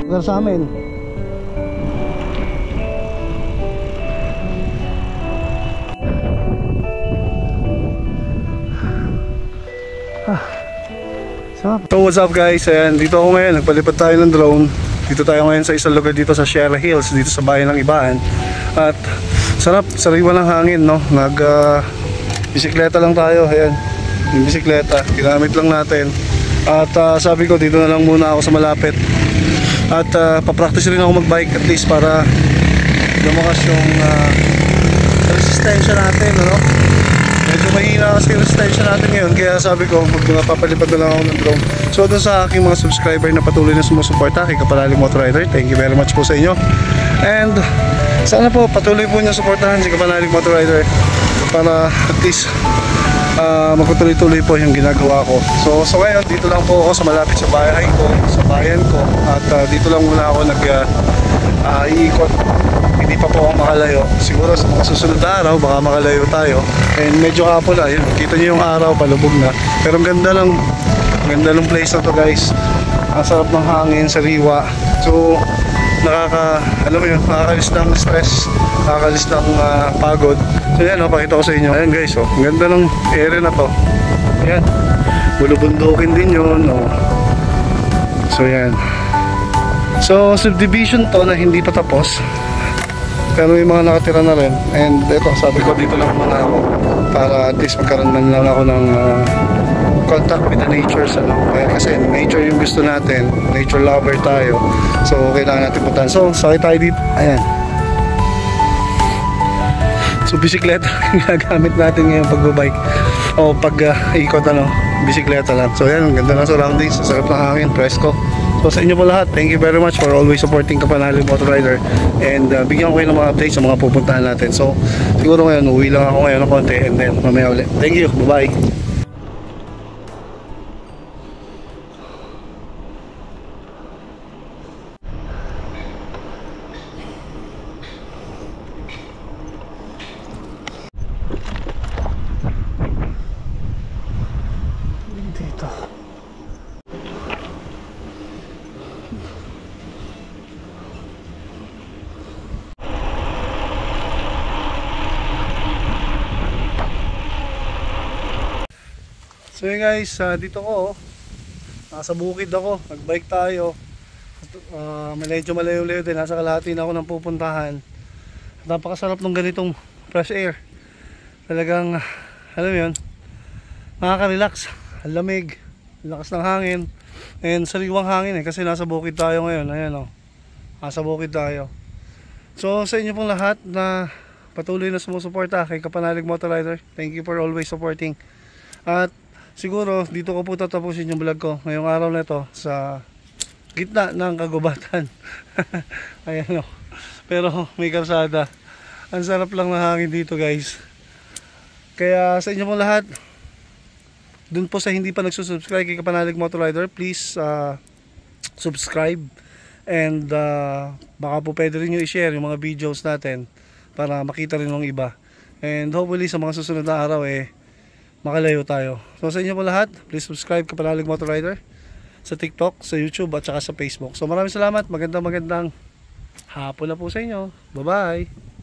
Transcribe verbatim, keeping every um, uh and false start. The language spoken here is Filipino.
lugar sa amin. Ah, so what's up guys, ayan, dito ako ngayon, nagpalipad tayo ng drone. Dito tayo ngayon sa isang lugar dito sa Sierra Hills, dito sa bayan ng Ibaan. At sarap, sariwa ng hangin, no? Nag uh, bisikleta lang tayo, ayan, yung bisikleta, ginamit lang natin. At uh, sabi ko dito na lang muna ako sa malapit. At uh, papractice rin ako magbike at least para lumakas yung uh, resistensya natin, ano? Medyo mahina kasi yung resistensya natin ngayon, kaya sabi ko magpapalipad na lang ako ng drone. So doon sa aking mga subscriber na patuloy na sumusuporta kay Kapanalig Motorrider, thank you very much po sa inyo. And sana po patuloy po niyo suportahan si Kapanalig Motorrider para at least uh, magtuloy-tuloy po yung ginagawa ko. So, so ngayon dito lang po ako sa malapit sa bahay ko, sa bayan ko. At uh, dito lang muna ako nag uh, uh, iikot. Hindi pa po ako makalayo. Siguro sa mga susunod na araw baka makalayo tayo. And medyo hapon na, yun, kita nyo yung araw, palubog na. Pero ang ganda ng ganda ng place na to guys. Ang sarap ng hangin, sariwa. So nakaka, alam mo yun, nakakalis ng stress, nakakalis ng uh, pagod. So yan, oh, pakita ko sa inyo. Ayan guys, oh, ang ganda ng area na to. Ayan, bulubundukin din yun, oh. So yan. So subdivision to na hindi pa tapos, pero may mga nakatira na rin. And ito, sabi ko dito lang muna ako para at least magkaroon man lang ako ng uh, contact with the nature, ano? Kaya kasi nature yung gusto natin, nature lover tayo, so kailangan natin puntahan. So sakay tayo dito, ayan. So bisikleta yung gagamit natin ngayon pagbabike o pag uh, ikot, ano, bisikleta lang. So ayan, ang ganda ng surroundings, sarap ng hangin, presko. So sa inyo po lahat, thank you very much for always supporting Kapanalig Motorrider. And uh, bigyan ko kayo ng mga updates sa mga pupuntahan natin. So siguro ngayon, uwi lang ako ngayon ng konti and then mamaya ulit. Thank you, bye bye. So yun guys, uh, dito ko, oh, nasa bukid ako, nagbike tayo. Uh, medyo malayo-layo din, nasa kalahati na ako ng pupuntahan. Napakasarap ng ganitong fresh air. Talagang, alam mo yun, nakaka-relax, ang lamig, lakas ng hangin, and sariwang hangin eh, kasi nasa bukid tayo ngayon. Ayan, oh, nasa bukid tayo. So sa inyo pong lahat na patuloy na sumusuporta kay Kapanalig Motorrider, thank you for always supporting. At siguro dito ko po tatapusin yung vlog ko ngayong araw na ito sa gitna ng kagubatan. Ayan, o, pero may karsada, ang sarap lang ng hangin dito guys. Kaya sa inyo pong lahat, dun po sa hindi pa nagsusubscribe kay Kapanalig Motorrider, please uh, subscribe. And uh, baka po pwede rin nyo i-share yung mga videos natin para makita rin ng iba. And hopefully sa mga susunod na araw eh makalayo tayo. So sa inyo po lahat, please subscribe Kapanalig Motorrider sa TikTok, sa YouTube at saka sa Facebook. So maraming salamat, magandang magandang hapon na po sa inyo. Bye bye.